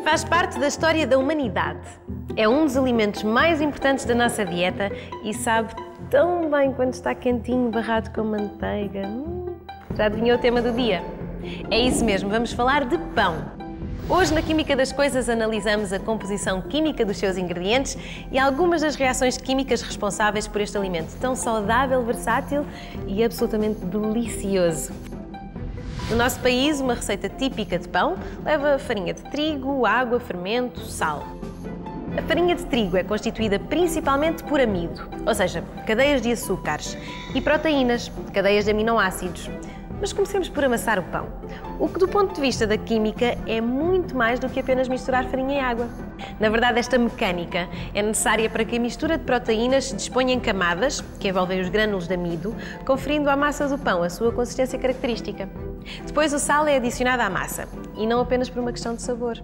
Faz parte da história da humanidade. É um dos alimentos mais importantes da nossa dieta e sabe tão bem quando está quentinho, barrado com manteiga. Já adivinhou o tema do dia? É isso mesmo, vamos falar de pão. Hoje, na Química das Coisas, analisamos a composição química dos seus ingredientes e algumas das reações químicas responsáveis por este alimento tão saudável, versátil e absolutamente delicioso. No nosso país, uma receita típica de pão leva farinha de trigo, água, fermento, sal. A farinha de trigo é constituída principalmente por amido, ou seja, cadeias de açúcares, e proteínas, cadeias de aminoácidos. Mas comecemos por amassar o pão, o que do ponto de vista da química é muito mais do que apenas misturar farinha e água. Na verdade, esta mecânica é necessária para que a mistura de proteínas se disponha em camadas, que envolvem os grânulos de amido, conferindo à massa do pão a sua consistência característica. Depois o sal é adicionado à massa, e não apenas por uma questão de sabor.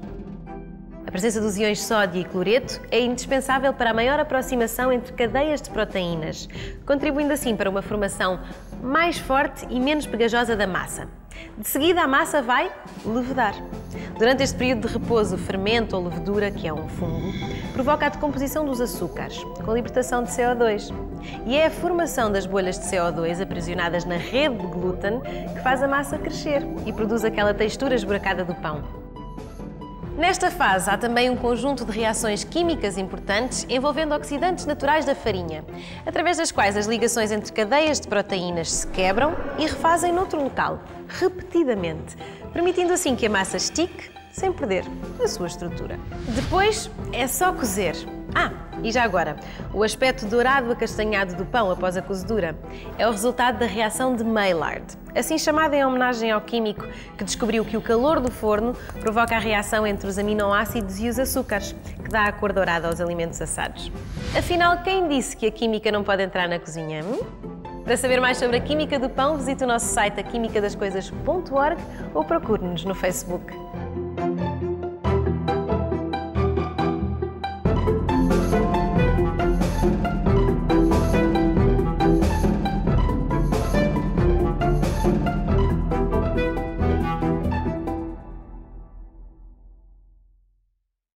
A presença dos íons sódio e cloreto é indispensável para a maior aproximação entre cadeias de proteínas, contribuindo assim para uma formação mais forte e menos pegajosa da massa. De seguida, a massa vai levedar. Durante este período de repouso, o fermento ou levedura, que é um fungo, provoca a decomposição dos açúcares, com a libertação de CO2. E é a formação das bolhas de CO2 aprisionadas na rede de glúten que faz a massa crescer e produz aquela textura esburacada do pão. Nesta fase, há também um conjunto de reações químicas importantes envolvendo oxidantes naturais da farinha, através das quais as ligações entre cadeias de proteínas se quebram e refazem noutro local, repetidamente, permitindo assim que a massa estique sem perder a sua estrutura. Depois é só cozer. E já agora, o aspecto dourado acastanhado do pão após a cozedura é o resultado da reação de Maillard, assim chamada em homenagem ao químico que descobriu que o calor do forno provoca a reação entre os aminoácidos e os açúcares, que dá a cor dourada aos alimentos assados. Afinal, quem disse que a química não pode entrar na cozinha? Para saber mais sobre a química do pão, visite o nosso site aquimicadascoisas.org ou procure-nos no Facebook.